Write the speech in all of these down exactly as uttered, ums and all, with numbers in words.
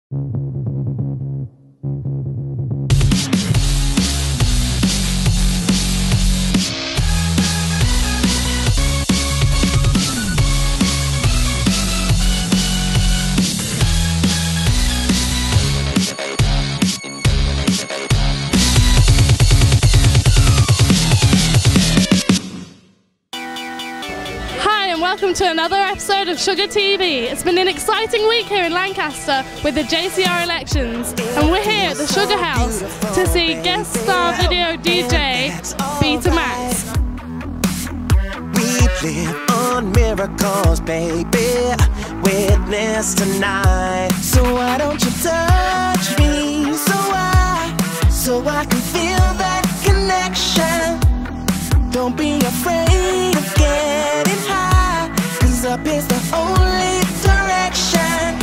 Welcome to another episode of Sugar T V. It's been an exciting week here in Lancaster with the J C R elections, and we're here at the Sugar House to see guest star video D J Beat A Maxx. We live on miracles, baby. Witness tonight. So why don't you touch me so I, so I can feel that connection? Don't be afraid of getting high. Up is the only direction.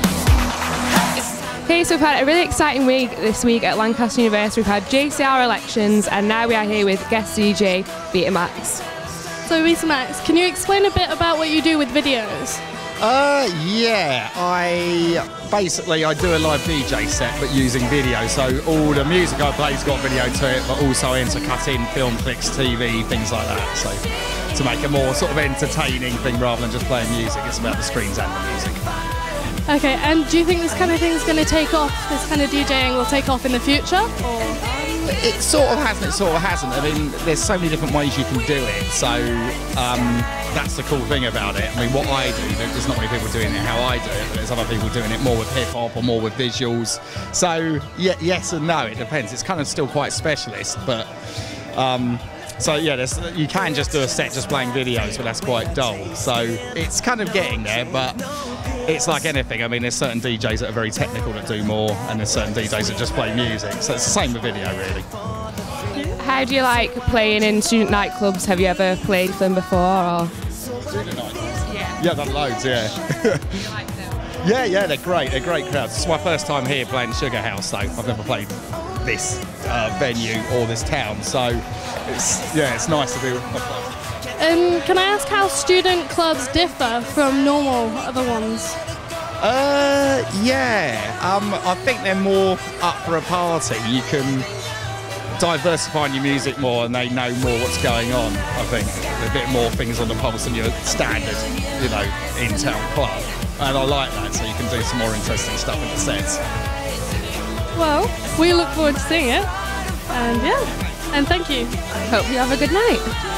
Okay, so we've had a really exciting week this week at Lancaster University. We've had J C R elections, and now we are here with guest D J Beat A Maxx. So Beat A Maxx, can you explain a bit about what you do with videos? Uh, yeah, I basically I do a live D J set but using video, so all the music I play's got video to it, but also intercutting film clips, T V, things like that. So to make a more sort of entertaining thing rather than just playing music, it's about the screens and the music. Okay, and do you think this kind of thing is going to take off, this kind of DJing will take off in the future? Or? It sort of has and it sort of hasn't. I mean, there's so many different ways you can do it, so um, that's the cool thing about it. I mean, what I do, there's not many people doing it how I do it, but there's other people doing it more with hip-hop or more with visuals. So, yeah, yes and no, it depends. It's kind of still quite specialist, but... Um, So yeah, there's, you can just do a set just playing videos, but that's quite dull. So it's kind of getting there, but it's like anything. I mean, there's certain D Js that are very technical that do more, and there's certain D Js that just play music. So it's the same with video, really. How do you like playing in student nightclubs? Have you ever played for them before? Or? Student nightclubs? Yeah. Yeah, I've done loads, yeah. You like them? Yeah, yeah, they're great. They're great crowds. It's my first time here playing Sugar House, though. I've never played this uh, venue or this town, so it's yeah, it's nice to be. Um, can I ask how student clubs differ from normal other ones? Uh, yeah. Um, I think they're more up for a party. You can diversify your music more, and they know more what's going on. I think a bit more things on the pulse than your standard, you know, in-town club, and I like that. So you can do some more interesting stuff in the sets. Well, we look forward to seeing it, and yeah, and thank you. Hope you have a good night.